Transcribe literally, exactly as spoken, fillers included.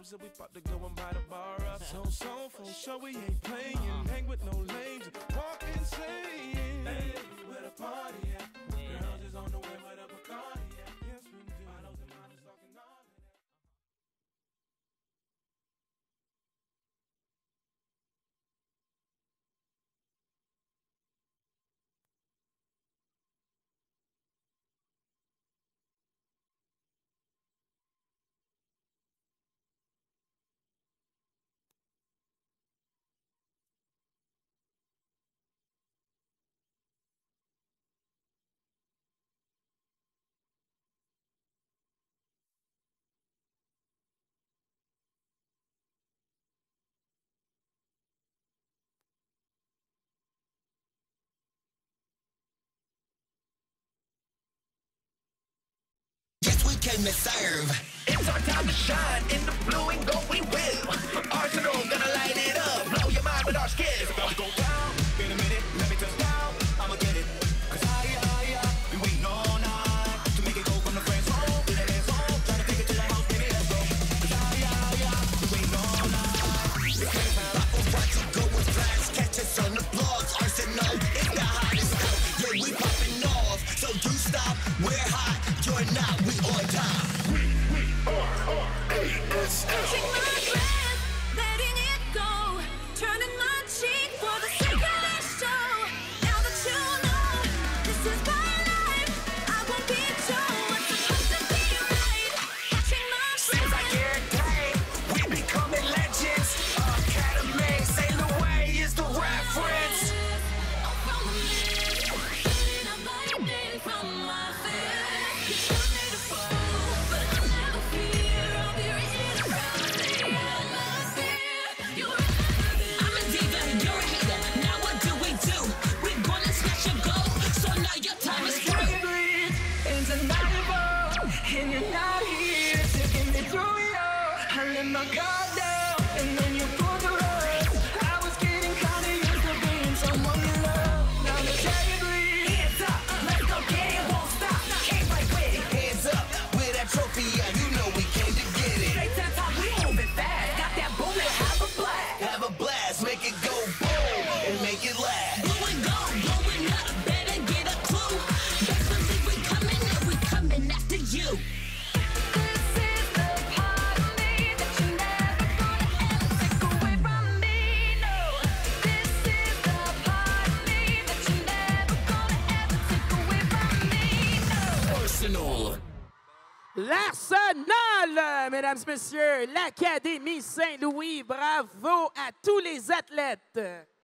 said we about to go and buy the bar up. So, so, for sure we ain't playing. Hang with no lames, walk insane. Hey, where the party at? Girls is on the way where the Bacardi at. Yes, we do. Bottles and models talking all of that. Came to serve. It's our time to shine. In the blue and gold we will. Arsenal gonna light it up. Blow your mind with our skills. About to go down. In a minute, let me touch down. I'ma get it. Cause I, I, I, we waiting all night to make it go from the friends home to the dance home. Trying to take it to the house, baby, let's go. Cause I, I, I, we waiting all night. It's gonna sound like a watch you go with flash. Catch us on the blogs. Arsenal is the hottest out. Yeah, we popping off. So you stop. We're hot. You're not. We on time. We, we are R A S L. Catching my breath, letting it go. Turning my cheek for the sake of this show. Now that you know this is my life, I won't be Joe. What's supposed to be right? Catching my breath. Seems like every day we becoming legends. Academy, Sailor Way is the reference. Follow me, letting up lightning from my face. You told me to fall, but I never fear. I'll be right here to rally. I never fear. You're I'm a diva, you're a hater. Now what do we do? We gonna smash your goal, so now your time is through. It's undeniable, and you're not here to get me through it all. I let my guard down, and then you pulled the rug. I was getting kinda used to being someone you love. Now the jagged bleed. Hands up, let's go get it, won't stop. Came right with it. Hands up, with that trophy, yeah, you know we came to get it. Straight to the top, we moving fast. Got that bullet, have a blast. Have a blast, make it go boom, and make it last. Blowing go, blowing up, better get a clue. Best believe we coming and we coming after you. This is the part of me that you never gonna ever take away from me. No, this is the part of me that you never gonna ever take away from me. No. Arsenal. L'Arsenal, mesdames, messieurs, l'Académie Saint-Louis, bravo à tous les athlètes.